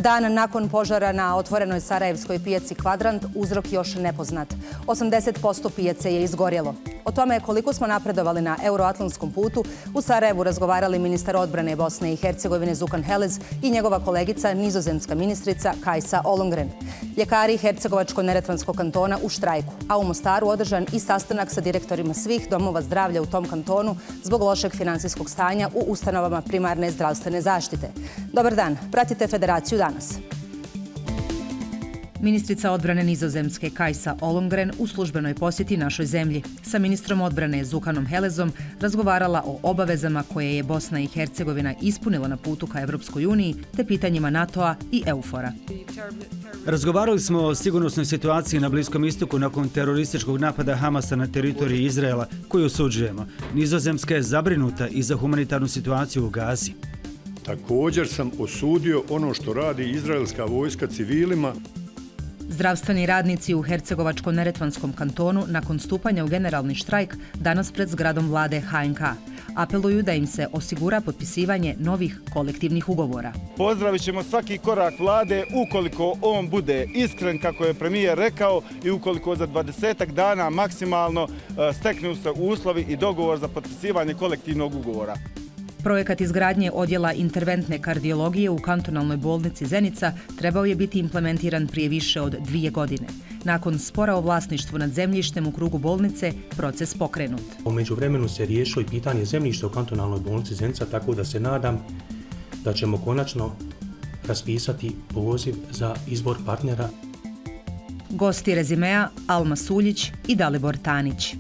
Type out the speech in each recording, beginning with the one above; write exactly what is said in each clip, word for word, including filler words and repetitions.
Dan nakon požara na otvorenoj sarajevskoj pijaci Kvadrant, uzrok još nepoznat. osamdeset posto pijace je izgorjelo. O tome koliko smo napredovali na euroatlantskom putu u Sarajevu razgovarali ministar odbrane Bosne i Hercegovine Zukan Helez i njegova kolegica, nizozemska ministrica Kajsa Ollongren. Ljekari Hercegovačko-neretvanskog kantona u štrajku, a u Mostaru održan i sastanak sa direktorima svih domova zdravlja u tom kantonu zbog lošeg financijskog stanja u ustanovama primarne zdravstvene zaštite. Dobar dan, pratite Federaciju danas. Ministrica odbrane nizozemske Kajsa Ollongren u službenoj posjeti našoj zemlji sa ministrom odbrane Zukanom Helezom razgovarala o obavezama koje je Bosna i Hercegovina ispunila na putu ka Evropskoj uniji te pitanjima NATO-a i EUFOR-a. Razgovarali smo o sigurnosnoj situaciji na Bliskom istoku nakon terorističkog napada Hamasa na teritoriji Izraela, koju osuđujemo. Nizozemska je zabrinuta i za humanitarnu situaciju u Gazi. Također sam osudio ono što radi izraelska vojska civilima. Zdravstveni radnici u Hercegovačko-neretvanskom kantonu nakon stupanja u generalni štrajk danas pred zgradom vlade H N K apeluju da im se osigura potpisivanje novih kolektivnih ugovora. Pozdravit ćemo svaki korak vlade ukoliko on bude iskren, kako je premijer rekao, i ukoliko za dvadesetak dana maksimalno steknu se uslovi i dogovor za potpisivanje kolektivnog ugovora. Projekat izgradnje odjela interventne kardiologije u kantonalnoj bolnici Zenica trebao je biti implementiran prije više od dvije godine. Nakon spora o vlasništvu nad zemljištem u krugu bolnice, proces pokrenut. U međuvremenu se riješilo i pitanje zemljišta u kantonalnoj bolnici Zenica, tako da se nadam da ćemo konačno raspisati poziv za izbor partnera. Gosti Rezimea Alma Suljić i Dalibor Tanić.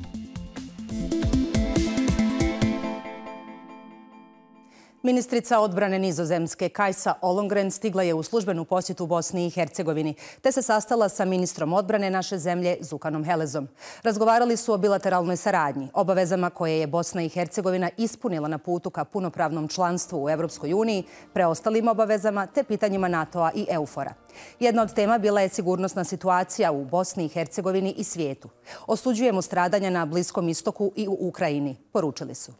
Ministrica odbrane nizozemske Kajsa Ollongren stigla je u službenu posjetu Bosni i Hercegovini, te se sastala sa ministrom odbrane naše zemlje Zukanom Helezom. Razgovarali su o bilateralnoj saradnji, obavezama koje je Bosna i Hercegovina ispunila na putu ka punopravnom članstvu u Evropskoj uniji, preostalim obavezama te pitanjima NATO-a i EUFOR-a. Jedna od tema bila je sigurnosna situacija u Bosni i Hercegovini i svijetu. Osuđujemo stradanja na Bliskom istoku i u Ukrajini, poručili su.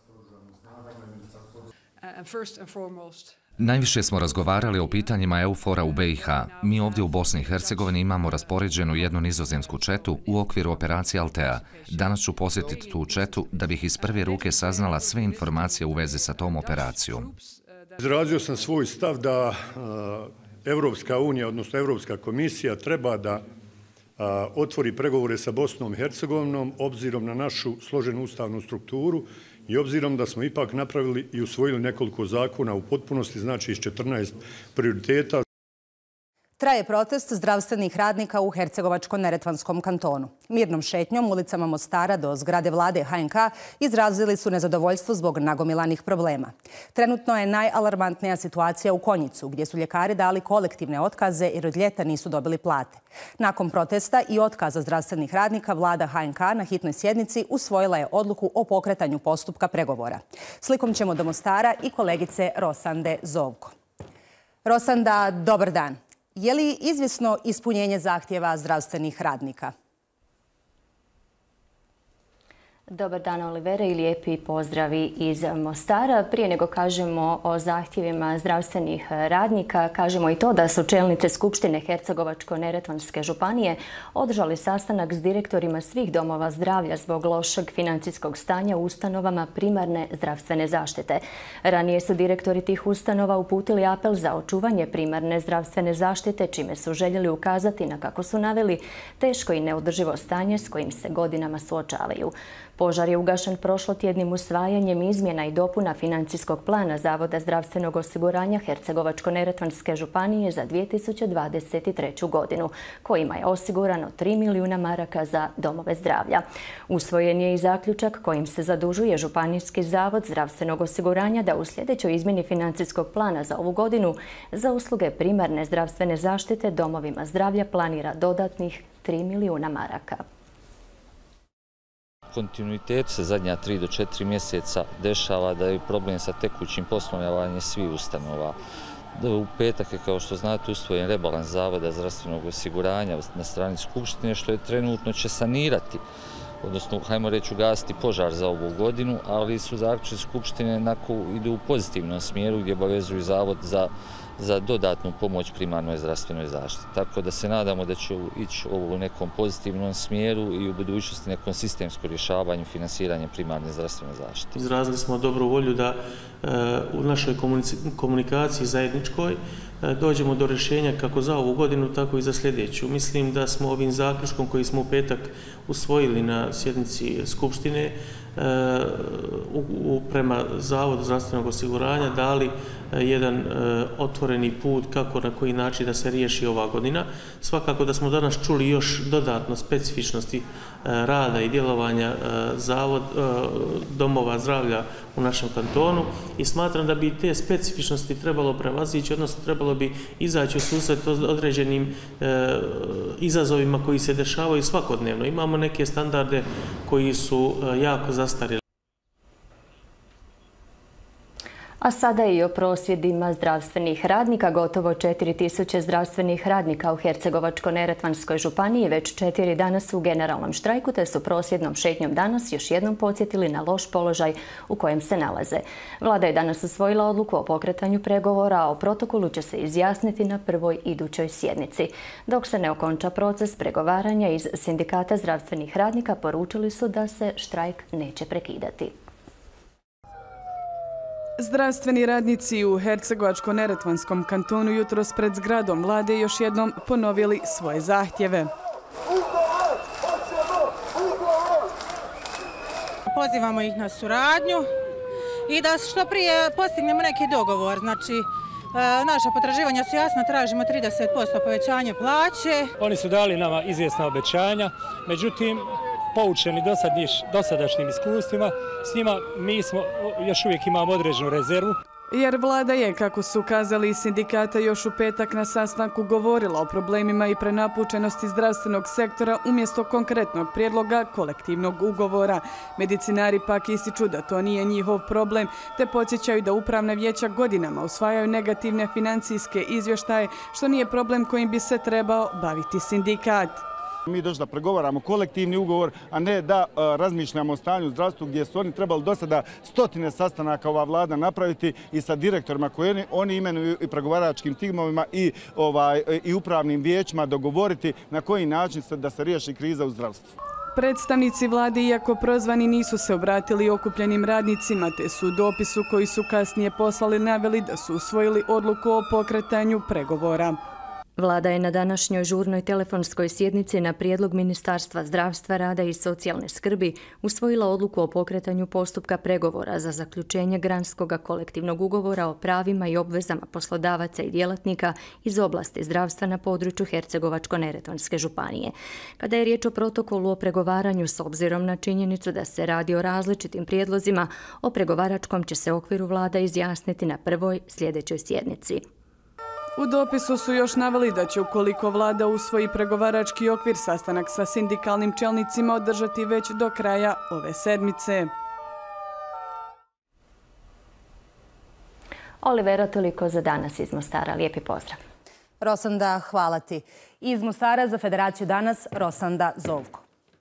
Najviše smo razgovarali o pitanjima EUFOR-a u B i H. Mi ovdje u Bosni i Hercegovini imamo raspoređenu jednu nizozemsku četu u okviru operacije Altea. Danas ću posjetiti tu četu da bih iz prve ruke saznala sve informacije u vezi sa tom operacijom. Izrazio sam svoj stav da Evropska unija, odnosno Evropska komisija, treba da otvori pregovore sa Bosnom i Hercegovinom obzirom na našu složenu ustavnu strukturu i obzirom da smo ipak napravili i usvojili nekoliko zakona u potpunosti, znači iz četrnaest prioriteta. Traje protest zdravstvenih radnika u Hercegovačko-neretvanskom kantonu. Mirnom šetnjom ulicama Mostara do zgrade vlade H N K izrazili su nezadovoljstvo zbog nagomilanih problema. Trenutno je najalarmantnija situacija u Konjicu, gdje su ljekari dali kolektivne otkaze jer od ljeta nisu dobili plate. Nakon protesta i otkaza zdravstvenih radnika, vlada H N K na hitnoj sjednici usvojila je odluku o pokretanju postupka pregovora. Slikom ćemo do Mostara i kolegice Rosande Zovko. Rosanda, dobar dan. Je li izvjesno ispunjenje zahtjeva zdravstvenih radnika? Dobar dan, Olivera, i lijepi pozdravi iz Mostara. Prije nego kažemo o zahtjevima zdravstvenih radnika, kažemo i to da su čelnice Skupštine Hercegovačko-neretvanske županije održali sastanak s direktorima svih domova zdravlja zbog lošeg financijskog stanja u ustanovama primarne zdravstvene zaštite. Ranije su direktori tih ustanova uputili apel za očuvanje primarne zdravstvene zaštite, čime su željeli ukazati na, kako su naveli, teško i neodrživo stanje s kojim se godinama suočavaju. Požar je ugašen prošlotjednim usvajanjem izmjena i dopuna financijskog plana Zavoda zdravstvenog osiguranja Hercegovačko-neretvanske županije za dvije tisuće dvadeset treću. godinu, kojima je osigurano tri milijuna maraka za domove zdravlja. Usvojen je i zaključak kojim se zadužuje Županijski zavod zdravstvenog osiguranja da u sljedećoj izmjeni financijskog plana za ovu godinu za usluge primarne zdravstvene zaštite domovima zdravlja planira dodatnih tri milijuna maraka. Kontinuitetu se zadnja tri do četiri mjeseca dešava da je problem sa tekućim poslovanjem svih ustanova. U petak je, kao što znate, usvojen rebalans Zavoda zdravstvenog osiguranja na strani Skupštine, što je trenutno će sanirati odnosno, hajmo reći, ugasiti požar za ovu godinu, ali su zaključci Skupštine idu u pozitivnom smjeru gdje obavezuju Zavod za za dodatnu pomoć primarnoj zdravstvenoj zaštiti. Tako da se nadamo da će ići u nekom pozitivnom smjeru i u budućnosti nekom sistemskom rješavanju finansiranja primarne zdravstvene zaštite. Izrazili smo dobru volju da u našoj komunikaciji zajedničkoj dođemo do rješenja kako za ovu godinu, tako i za sljedeću. Mislim da smo ovim zaključkom koji smo u petak usvojili na sjednici Skupštine prema Zavodu zdravstvenog osiguranja dali jedan otvoreni put kako na koji način da se riješi ova godina. Svakako da smo danas čuli još dodatno specifičnosti rada i djelovanja zavod, domova zdravlja u našem kantonu i smatram da bi te specifičnosti trebalo prevazići, odnosno trebalo bi izaći u susret određenim izazovima koji se dešavaju svakodnevno. Imamo neke standarde koji su jako zastarjeli. A sada i o prosvjedima zdravstvenih radnika. Gotovo četiri tisuće zdravstvenih radnika u Hercegovačko-neretvanskoj županiji već četiri dana su u generalnom štrajku, te su prosvjednom šetnjom danas još jednom podsjetili na loš položaj u kojem se nalaze. Vlada je danas usvojila odluku o pokretanju pregovora, a o protokolu će se izjasniti na prvoj idućoj sjednici. Dok se ne okonča proces pregovaranja, iz Sindikata zdravstvenih radnika poručili su da se štrajk neće prekidati. Zdravstveni radnici u Hercegovačko-neretvanskom kantonu jutros pred zgradom vlade još jednom ponovili svoje zahtjeve. Pozivamo ih na suradnju i da što prije postignemo neki dogovor. Znači, naša potraživanja su jasna, tražimo trideset posto povećanje plaće. Oni su dali nama izvjesna obećanja, međutim, poučeni dosadašnjim iskustvima, s njima mi smo, još uvijek imamo određenu rezervu. Jer vlada je, kako su kazali iz sindikata, još u petak na sastanku govorila o problemima i prenapučenosti zdravstvenog sektora umjesto konkretnog prijedloga kolektivnog ugovora. Medicinari pak ističu da to nije njihov problem, te podsjećaju da upravna vijeća godinama usvajaju negativne financijske izvještaje, što nije problem kojim bi se trebao baviti sindikat. Mi došli da pregovaramo kolektivni ugovor, a ne da razmišljamo o stanju u zdravstvu gdje su oni trebali do sada stotine sastanaka ova vlada napraviti i sa direktorima koje oni imenuju i pregovaračkim timovima i, ovaj, i upravnim vijećima dogovoriti na koji način se, da se riješi kriza u zdravstvu. Predstavnici vlade, iako prozvani, nisu se obratili okupljenim radnicima, te su u dopisu koji su kasnije poslali naveli da su usvojili odluku o pokretanju pregovora. Vlada je na današnjoj žurnoj telefonskoj sjednici na prijedlog Ministarstva zdravstva, rada i socijalne skrbi usvojila odluku o pokretanju postupka pregovora za zaključenje granskog kolektivnog ugovora o pravima i obvezama poslodavaca i djelatnika iz oblasti zdravstva na području Hercegovačko-neretvanske županije. Kada je riječ o protokolu o pregovaranju, s obzirom na činjenicu da se radi o različitim prijedlozima, o pregovaračkom će se okviru vlada izjasniti na prvoj sljedećoj sjednici. U dopisu su još naveli da će, ukoliko vlada usvoji pregovarački okvir, sastanak sa sindikalnim čelnicima održati već do kraja ove sedmice. Olivera, toliko za danas iz Mostara. Lijepi pozdrav. Rosanda, hvala ti. Iz Mostara za Federaciju danas, Rosanda Zovko.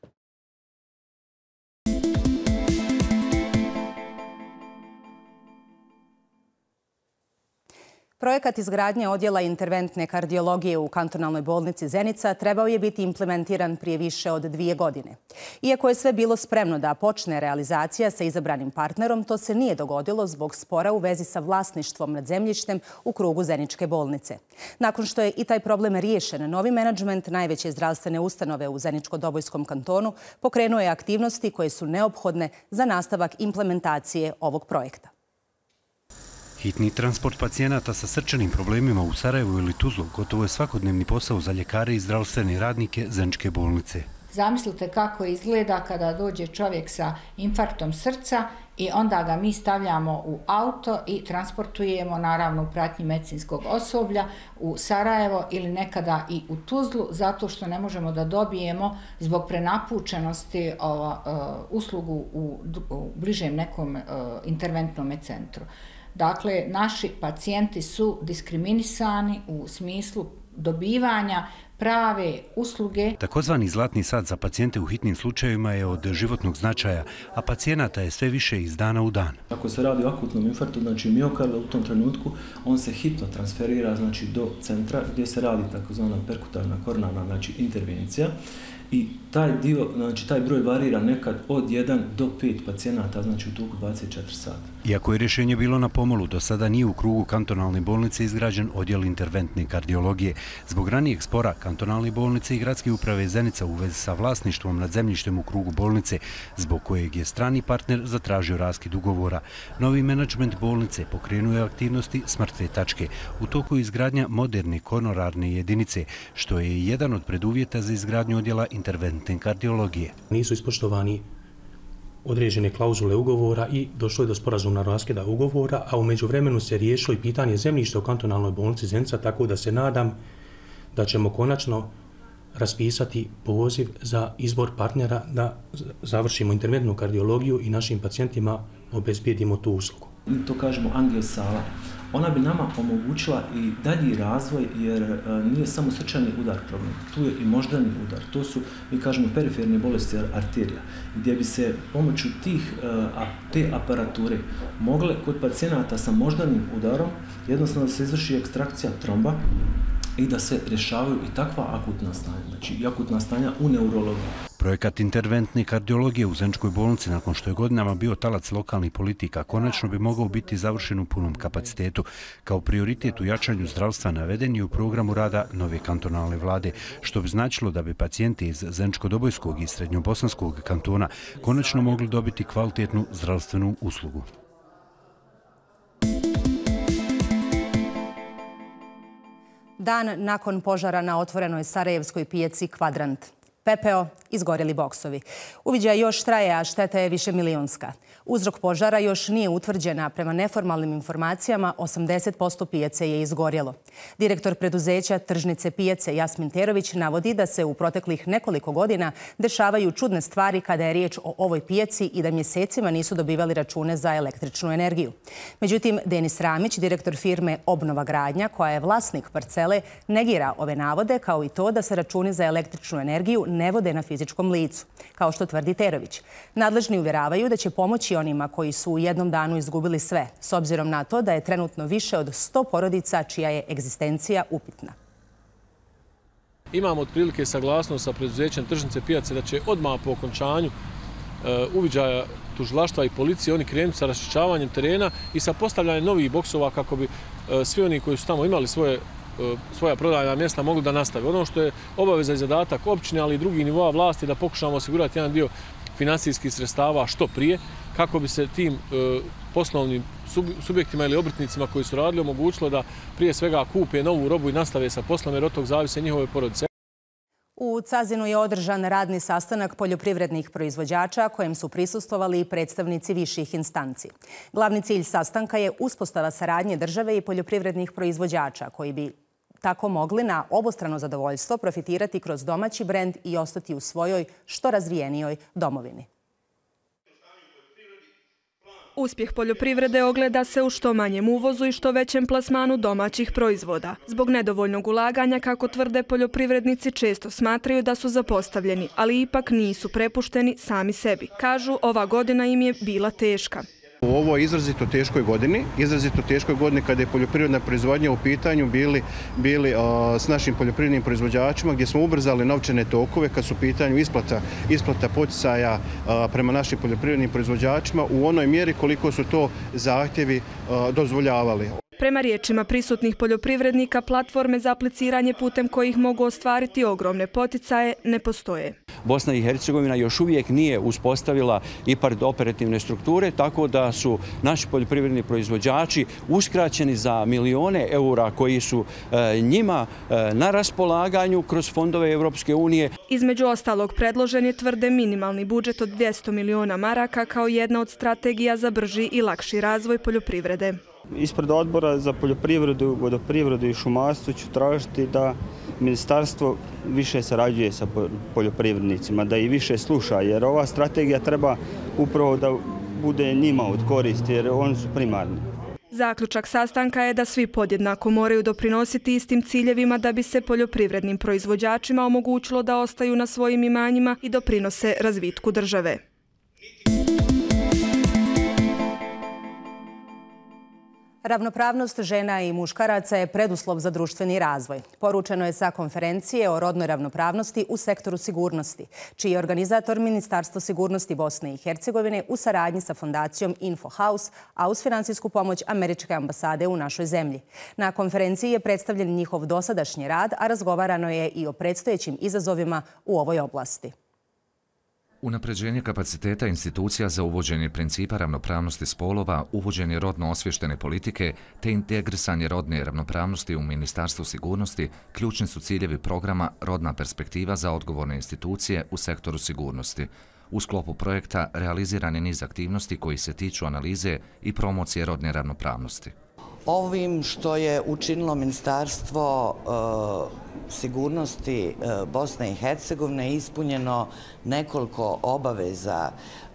Projekat izgradnje odjela interventne kardiologije u kantonalnoj bolnici Zenica trebao je biti implementiran prije više od dvije godine. Iako je sve bilo spremno da počne realizacija sa izabranim partnerom, to se nije dogodilo zbog spora u vezi sa vlasništvom nad zemljištem u krugu Zeničke bolnice. Nakon što je i taj problem riješen, novi menadžment najveće zdravstvene ustanove u Zeničko-Dobojskom kantonu pokrenuo je aktivnosti koje su neophodne za nastavak implementacije ovog projekta. Hitni transport pacijenata sa srčanim problemima u Sarajevu ili Tuzlu gotovo je svakodnevni posao za ljekare i zdravstvene radnike Zeničke bolnice. Zamislite kako izgleda kada dođe čovjek sa infarktom srca i onda ga mi stavljamo u auto i transportujemo, naravno u pratnji medicinskog osoblja, u Sarajevo ili nekada i u Tuzlu, zato što ne možemo da dobijemo zbog prenapučenosti ova, uh, uslugu u, u bližem nekom uh, interventnom centru. Dakle, naši pacijenti su diskriminisani u smislu dobivanja prave usluge. Takozvani zlatni sat za pacijente u hitnim slučajevima je od životnog značaja, a pacijenata je sve više iz dana u dan. Ako se radi o akutnom infarktu, znači miokarda, u tom trenutku on se hitno transferira znači, do centra gdje se radi takozvana perkutarna koronarna znači, intervencija. I taj dio, znači taj broj varira nekad od jedan do pet pacijenata, znači u toku dvadeset četiri sata. Iako je rješenje bilo na pomolu, do sada nije u krugu kantonalne bolnice izgrađen odjel interventne kardiologije. Zbog ranijeg spora kantonalne bolnice i gradske uprave Zenica u vezi sa vlasništvom nad zemljištem u krugu bolnice, zbog kojeg je strani partner zatražio raskid ugovora. Novi menadžment bolnice pokrenuo je aktivnosti s mrtve tačke. U toku je izgradnja moderne honorarne jedinice, što je jedan od preduvjeta za izgradnju odjela interventne kardiologije. Nisu ispoštovani određene klauzule ugovora i došlo je do sporazumna raskida ugovora, a u međuvremenu se riješilo i pitanje zemljišta u kantonalnoj bolnici Zenica, tako da se nadam da ćemo konačno raspisati poziv za izbor partnera da završimo interventnu kardiologiju i našim pacijentima obezbijedimo tu uslugu. Mi to kažemo angiosala. Ona bi nama omogućila i dalji razvoj jer nije samo srčani udar problem, tu je i moždani udar. To su, mi kažemo, periferne bolesti arterija, gdje bi se pomoću tih, te aparature mogle kod pacijenata sa moždanim udarom jednostavno da se izvrši ekstrakcija tromba i da se rješavaju i takva akutna stanja, znači i akutna stanja u neurologiji. Projekat interventne kardiologije u Zeničkoj bolnici, nakon što je godinama bio talac lokalnih politika, konačno bi mogao biti završen u punom kapacitetu. Kao prioritet u jačanju zdravstva naveden je u programu rada nove kantonalne vlade, što bi značilo da bi pacijenti iz Zeničko-Dobojskog i Srednjobosanskog kantona konačno mogli dobiti kvalitetnu zdravstvenu uslugu. Dan nakon požara na otvorenoj sarajevskoj pijaci Kvadrant. Pepeo, izgorjeli boksovi. Uviđaj još traje, a šteta je višemilionska. Uzrok požara još nije utvrđena. Prema neformalnim informacijama, osamdeset posto pijace je izgorjelo. Direktor preduzeća tržnice pijace Jasmin Terović navodi da se u proteklih nekoliko godina dešavaju čudne stvari kada je riječ o ovoj pijaci i da mjesecima nisu dobivali račune za električnu energiju. Međutim, Denis Ramić, direktor firme Obnova gradnja, koja je vlasnik parcele, negira ove navode, kao i to da se računi za električnu energiju ne vode na fizičkom licu, kao što tvrdi Terović. Nadležni uvjeravaju da će pomoći onima koji su u jednom danu izgubili sve, s obzirom na to da je trenutno više od sto porodica čija je egzistencija upitna. Imamo otprilike saglasnost sa preduzećem tržnice pijace da će odmah po okončanju uviđaja tužilaštva i policije oni krenuti sa raščišćavanjem terena i sa postavljanjem novih boksova kako bi svi oni koji su tamo imali svoje svoja prodajna mjesta mogli da nastave. Ono što je obaveza i zadatak općine, ali i drugih nivoa vlasti da pokušamo osigurati jedan dio finansijskih sredstava što prije, kako bi se tim poslovnim subjektima ili obrtnicima koji su radili omogućilo da prije svega kupe novu robu i nastave sa poslom, jer od tog zavise njihove porodice. U Cazinu je održan radni sastanak poljoprivrednih proizvođača kojem su prisustvovali i predstavnici viših instanci. Glavni cilj sastanka je uspostava saradnje države i poljoprivrednih proizvođača koji bi tako mogli na obostrano zadovoljstvo profitirati kroz domaći brend i ostati u svojoj što razvijenijoj domovini. Uspjeh poljoprivrede ogleda se u što manjem uvozu i što većem plasmanu domaćih proizvoda. Zbog nedovoljnog ulaganja, kako tvrde poljoprivrednici, često smatraju da su zapostavljeni, ali ipak nisu prepušteni sami sebi. Kažu, ova godina im je bila teška. U ovoj izrazito teškoj godini, izrazito teškoj godini kada je poljoprivredna proizvodnja u pitanju, bili, bili a, s našim poljoprivrednim proizvođačima gdje smo ubrzali novčane tokove kad su u pitanju isplata, isplata poticaja a, prema našim poljoprivrednim proizvođačima u onoj mjeri koliko su to zahtjevi a, dozvoljavali. Prema riječima prisutnih poljoprivrednika, platforme za apliciranje putem kojih mogu ostvariti ogromne poticaje ne postoje. Bosna i Hercegovina još uvijek nije uspostavila IPARD operativne strukture, tako da su naši poljoprivredni proizvođači uskraćeni za milione eura koji su njima na raspolaganju kroz fondove Evropske unije. Između ostalog, predložen je, tvrde, minimalni budžet od dvjesto miliona maraka kao jedna od strategija za brži i lakši razvoj poljoprivrede. Ispred odbora za poljoprivredu, vodoprivredu i šumarstvo ću tražiti da ministarstvo više sarađuje sa poljoprivrednicima, da i više sluša, jer ova strategija treba upravo da bude njima od koristi, jer oni su primarni. Zaključak sastanka je da svi podjednako moraju doprinositi istim ciljevima da bi se poljoprivrednim proizvođačima omogućilo da ostaju na svojim imanjima i doprinose razvitku države. Ravnopravnost žena i muškaraca je preduslov za društveni razvoj. Poručeno je sa konferencije o rodnoj ravnopravnosti u sektoru sigurnosti, čiji je organizator Ministarstvo sigurnosti Bosne i Hercegovine u saradnji sa fondacijom InfoHouse, a uz finansijsku pomoć Američke ambasade u našoj zemlji. Na konferenciji je predstavljen njihov dosadašnji rad, a razgovarano je i o predstojećim izazovima u ovoj oblasti. Unapređenje kapaciteta institucija za uvođenje principa ravnopravnosti spolova, uvođenje rodno osvještene politike te integrisanje rodne ravnopravnosti u Ministarstvu sigurnosti ključni su ciljevi programa Rodna perspektiva za odgovorne institucije u sektoru sigurnosti. U sklopu projekta realiziran je niz aktivnosti koji se tiču analize i promocije rodne ravnopravnosti. Ovim što je učinilo Ministarstvo sigurnosti Bosne i Hercegovine je ispunjeno nekoliko obaveza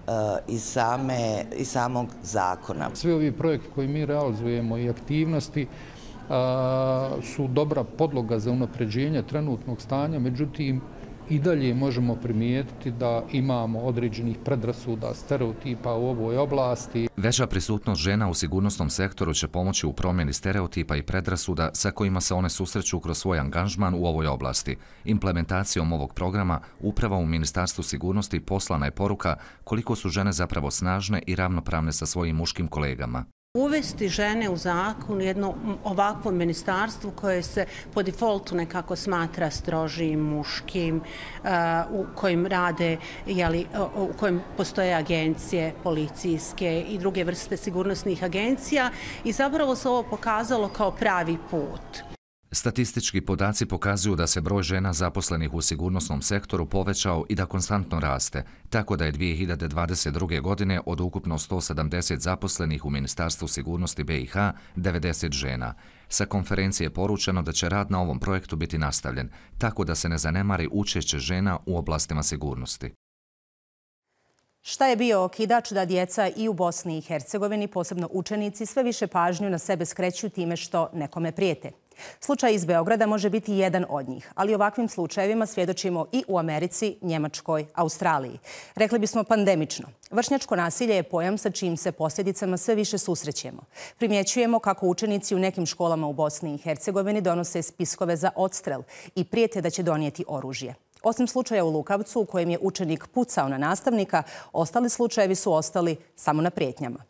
iz samog zakona. Svi ovi projekti koji mi realizujemo i aktivnosti su dobra podloga za unapređenje trenutnog stanja, međutim i dalje možemo primijetiti da imamo određenih predrasuda, stereotipa u ovoj oblasti. Veća prisutnost žena u sigurnosnom sektoru će pomoći u promjeni stereotipa i predrasuda sa kojima se one susreću kroz svoj angažman u ovoj oblasti. Implementacijom ovog programa upravo u Ministarstvu sigurnosti poslana je poruka koliko su žene zapravo snažne i ravnopravne sa svojim muškim kolegama. Uvesti žene u zakon, jedno ovakvo ministarstvo koje se po defaultu nekako smatra strožijim, muškim, u kojim rade, u kojim postoje agencije policijske i druge vrste sigurnosnih agencija i zapravo se ovo pokazalo kao pravi put. Statistički podaci pokazuju da se broj žena zaposlenih u sigurnosnom sektoru povećao i da konstantno raste, tako da je dvije hiljade dvadeset druge. godine od ukupno sto sedamdeset zaposlenih u Ministarstvu sigurnosti B i H devedeset žena. Sa konferencije je poručeno da će rad na ovom projektu biti nastavljen, tako da se ne zanemari učešće žena u oblastima sigurnosti. Šta je bio okidač da djeca i u Bosni i Hercegovini, posebno učenici, sve više pažnju na sebe skreću time što nekome prijete? Slučaj iz Beograda može biti jedan od njih, ali ovakvim slučajevima svjedočimo i u Americi, Njemačkoj, Australiji. Rekli bismo pandemično. Vršnjačko nasilje je pojam sa čijim se posljedicama sve više susrećemo. Primjećujemo kako učenici u nekim školama u Bosni i Hercegovini donose spiskove za odstrel i prijete da će donijeti oružje. Osim slučaja u Lukavcu u kojem je učenik pucao na nastavnika, ostali slučajevi su ostali samo na prijetnjama.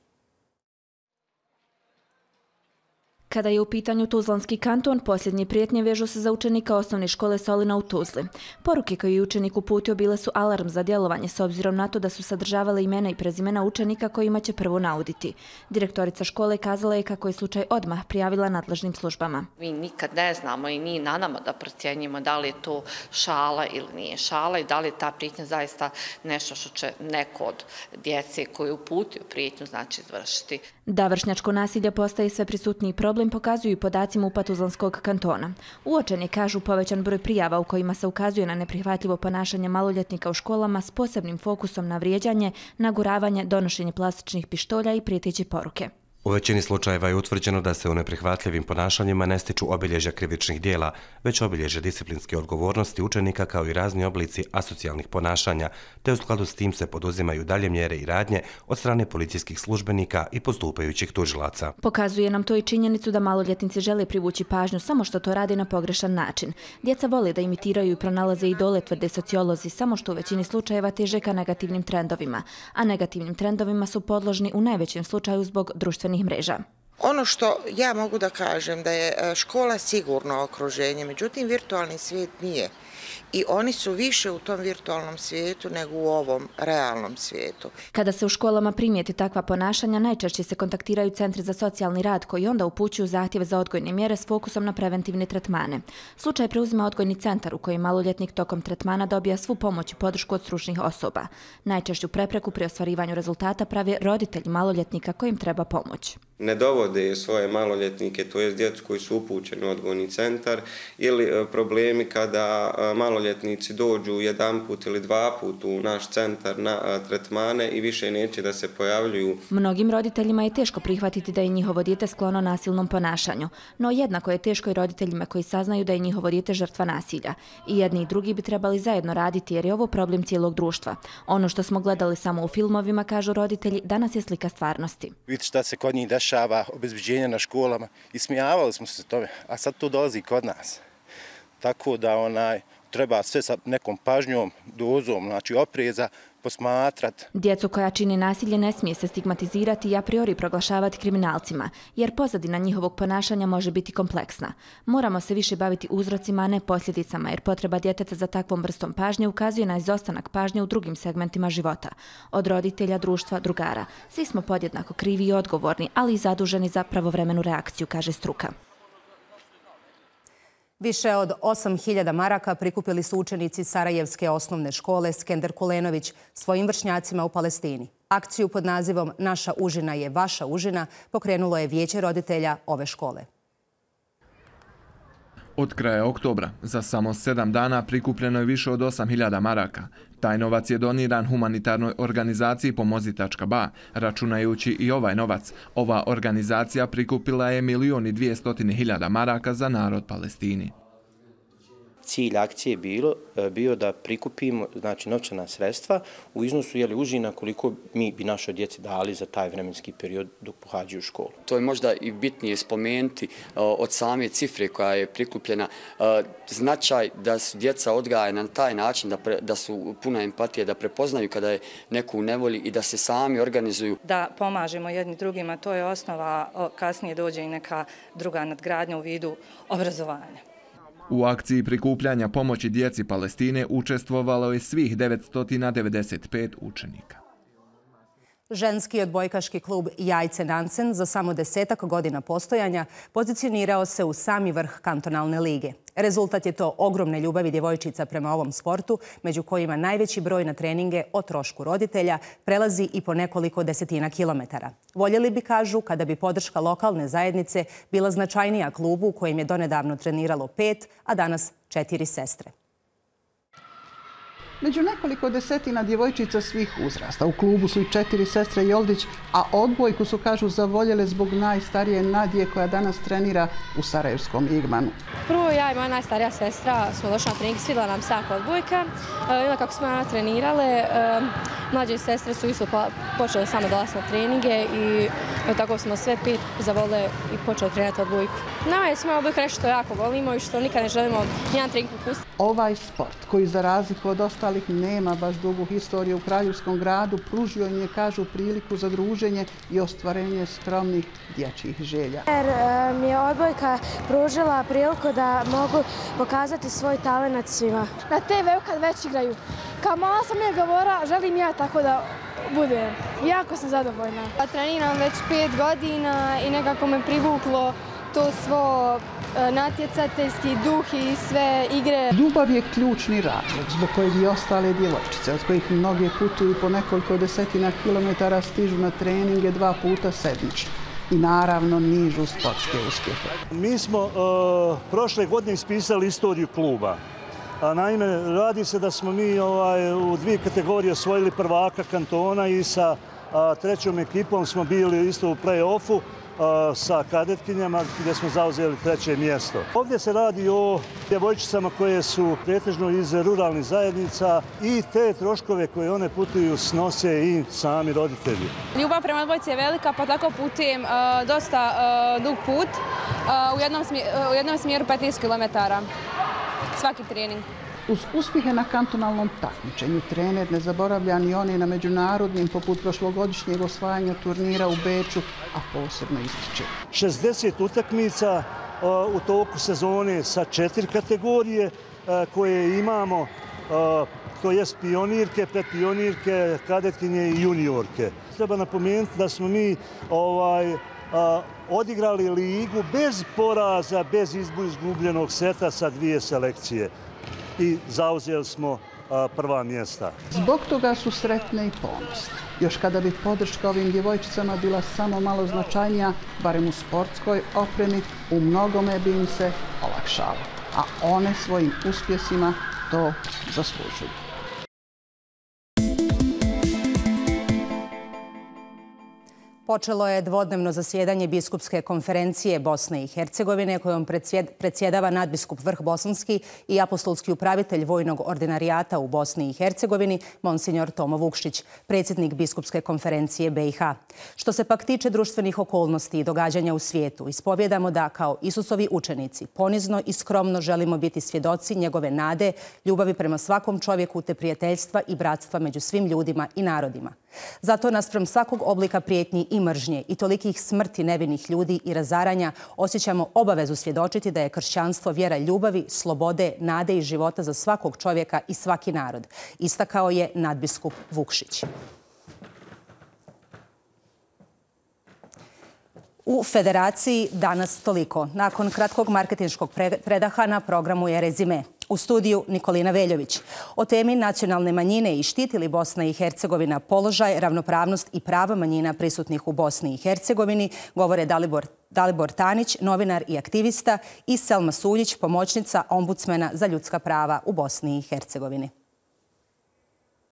Kada je u pitanju Tuzlanski kanton, posljednje prijetnje vežu se za učenika osnovne škole Solina u Tuzli. Poruke koje je učenik uputio bile su alarm za djelovanje s obzirom na to da su sadržavale imena i prezimena učenika kojima će prvo nauditi. Direktorica škole kazala je kako je slučaj odmah prijavila nadležnim službama. Mi nikad ne znamo i nije na nama da procjenjujemo da li je to šala ili nije šala i da li je ta prijetnja zaista nešto što će neko od djece koji je uputio prijetnju znači izvršiti. Da vršnjačko nasilje postaje sve prisutniji problem pokazuju i podaci MUP-a Tuzlanskog kantona. Uočen je, kažu, povećan broj prijava u kojima se ukazuje na neprihvatljivo ponašanje maloljetnika u školama s posebnim fokusom na vrijeđanje, naguravanje, donošenje plastičnih pištolja i prijeteće poruke. U većini slučajeva je utvrđeno da se u neprihvatljivim ponašanjima ne stiču obilježja krivičnih dijela, već obilježja disciplinske odgovornosti učenika kao i razni oblici asocijalnih ponašanja, te u skladu s tim se poduzimaju dalje mjere i radnje od strane policijskih službenika i postupajućih tužilaca. Pokazuje nam to i činjenicu da maloljetnici žele privući pažnju, samo što to rade na pogrešan način. Djeca vole da imitiraju i pronalaze idole, tvrde sociolozi, samo što u većini slučajeva teže ka negativnim trendovima, a negativnim trendovima su podložni u najvećem slučaju zbog društvenih mreža. Ono što ja mogu da kažem da je škola sigurno okruženje, međutim virtualni svijet nije. I oni su više u tom virtualnom svijetu nego u ovom realnom svijetu. Kada se u školama primijeti takva ponašanja, najčešće se kontaktiraju centri za socijalni rad koji onda upućuju zahtjeve za odgojne mjere s fokusom na preventivne tretmane. Slučaj preuzima odgojni centar u kojem maloljetnik tokom tretmana dobija svu pomoć i podršku od stručnih osoba. Najčešću prepreku pri ostvarivanju rezultata prave roditelji maloljetnika kojim treba pomoć. ne dovode svoje maloljetnike, to je djecu koji su upućeni u odgojni centar, ili problemi kada maloljetnici dođu jedan put ili dva put u naš centar na tretmane i više neće da se pojavljuju. Mnogim roditeljima je teško prihvatiti da je njihovo dijete sklono nasilnom ponašanju, no jednako je teško i roditeljima koji saznaju da je njihovo dijete žrtva nasilja. I jedni i drugi bi trebali zajedno raditi jer je ovo problem cijelog društva. Ono što smo gledali samo u filmovima, kažu roditelji, danas je slika stvarnosti. Vidite šta se kod njih dešava, obezbeđenje na školama, i smijavali smo se tome, a sad to dolazi kod nas. Tako da onaj, treba sve sa nekom pažnjom, dozom, znači opreza, posmatrati. Djecu koja čini nasilje ne smije se stigmatizirati i a priori proglašavati kriminalcima, jer pozadina njihovog ponašanja može biti kompleksna. Moramo se više baviti uzrocima, a ne posljedicama, jer potreba djeteta za takvom vrstom pažnje ukazuje na izostanak pažnje u drugim segmentima života. Od roditelja, društva, drugara. Svi smo podjednako krivi i odgovorni, ali i zaduženi za pravovremenu reakciju, kaže struka. Više od osam hiljada maraka prikupili su učenici Sarajevske osnovne škole Skender Kulenović svojim vršnjacima u Palestini. Akciju pod nazivom Naša užina je vaša užina pokrenulo je vijeće roditelja ove škole. Od kraja oktobra za samo sedam dana prikupljeno je više od osam hiljada maraka. Taj novac je doniran humanitarnoj organizaciji Pomozi tačka ba. Računajući i ovaj novac, ova organizacija prikupila je milion i dvijestotine hiljada maraka za narod Palestini. Cilj akcije je bilo, bio da prikupimo znači, novčana sredstva u iznosu jeli, užina koliko mi bi našoj djeci dali za taj vremenski period dok pohađaju školu. To je možda i bitnije spomenuti od same cifre koja je prikupljena. Značaj da su djeca odgajana na taj način, da, pre, da su puna empatije, da prepoznaju kada je neko u nevolji i da se sami organizuju. Da pomažemo jedni drugima, to je osnova, kasnije dođe i neka druga nadgradnja u vidu obrazovanja. U akciji prikupljanja pomoći djeci Palestine učestvovalo je svih devetsto devedeset pet učenika. Ženski odbojkaški klub Jajce Nansen za samo desetak godina postojanja pozicionirao se u sami vrh kantonalne lige. Rezultat je to ogromne ljubavi djevojčica prema ovom sportu, među kojima najveći broj na treninge o trošku roditelja prelazi i po nekoliko desetina kilometara. Voljeli bi, kažu, kada bi podrška lokalne zajednice bila značajnija klubu u kojem je donedavno treniralo pet, a danas četiri sestre. Među nekoliko desetina djevojčica svih uzrasta. U klubu su i četiri sestre Joldić, a odbojku su, kažu, zavoljele zbog najstarije Nadije koja danas trenira u Sarajevskom Igmanu. Prvo ja i moja najstarija sestra smo došli na trening, svidjela nam se jako odbojka. I onda kako smo ja trenirale, mlađe sestre su isto počele samo dolaziti na treninge i tako smo sve pet zavolile i počeli trenirati odbojku. Nama je smo odbojka nešto što jako volimo i što nikad ne želimo jedan trening popustiti. Ovaj sport, koji za razliku od ostalih nema baš dugu historiju u Kraljevskom gradu, pružio im je, kažu, priliku za druženje i ostvarenje skromnih dječjih želja. Jer mi je odbojka pružila priliku da mogu pokazati svoj talent svima. Na te veu kad već igraju. Kao mala sam je govorila, želim ja tako da budem. Jako sam zadovoljna. Treniram već pet godina i nekako me privuklo to svo natjecateljski duh i sve igre. Ljubav je ključni razlog zbog kojeg i ostale djevojčice, od kojih mnoge putuju po nekoliko desetina kilometara, stižu na treninge dva puta sedmično. I naravno nižu sportske uspjehe. Mi smo uh, prošle godine ispisali istoriju kluba. A naime, radi se da smo mi ovaj, u dvije kategorije osvojili prvaka kantona i sa a, trećom ekipom smo bili isto u play-offu sa kadetkinjama gdje smo zauzeli treće mjesto. Ovdje se radi o djevojčicama koje su pretežno iz ruralnih zajednica i te troškove koje one putuju snose i sami roditelji. Ljubav prema odbojci je velika, pa tako putujem uh, dosta uh, dug put, uh, u, jednom smjeru, uh, u jednom smjeru petnaest kilometara svaki trening. Uz uspjehe na kantonalnom takmičenju trener ne zaboravlja ni one na međunarodnim, poput prošlogodišnjeg osvajanja turnira u Beču, a posebno ističe. šezdeset utakmica uh, u toku sezone sa četiri kategorije uh, koje imamo, uh, to jest pionirke, predpionirke, kadetkinje i juniorke. Treba napomenuti da smo mi ovaj, uh, odigrali ligu bez poraza, bez izgubljenog seta sa dvije selekcije. I zauzeli smo a, prva mjesta. Zbog toga su sretne i ponosne. Još kada bi podrška ovim djevojčicama bila samo malo značajnija, barem u sportskoj opremi, u mnogome bi im se olakšalo. A one svojim uspjesima to zaslužuju. Počelo je dvodnevno zasjedanje Biskupske konferencije Bosne i Hercegovine kojom predsjedava nadbiskup Vrh Bosanski i apostolski upravitelj vojnog ordinarijata u Bosni i Hercegovini, monsignor Tomo Vukšić, predsjednik Biskupske konferencije B i H. Što se pak tiče društvenih okolnosti i događanja u svijetu, ispovjedamo da kao Isusovi učenici ponizno i skromno želimo biti svjedoci njegove nade, ljubavi prema svakom čovjeku te prijateljstva i bratstva među svim ljudima i narodima. Zato naspram svakog oblika prijetnji i mržnje i tolikih smrti nevinih ljudi i razaranja osjećamo obavezu svjedočiti da je kršćanstvo vjera ljubavi, slobode, nade i života za svakog čovjeka i svaki narod, istakao je nadbiskup Vukšić. U Federaciji danas toliko. Nakon kratkog marketinškog predaha na programu je Rezime. U studiju Nikolina Veljović. O temi nacionalne manjine i štiti li Bosna i Hercegovina položaj, ravnopravnost i prava manjina prisutnih u Bosni i Hercegovini govore Dalibor, Dalibor Tanić, novinar i aktivista, i Selma Suljić, pomoćnica ombudsmena za ljudska prava u Bosni i Hercegovini.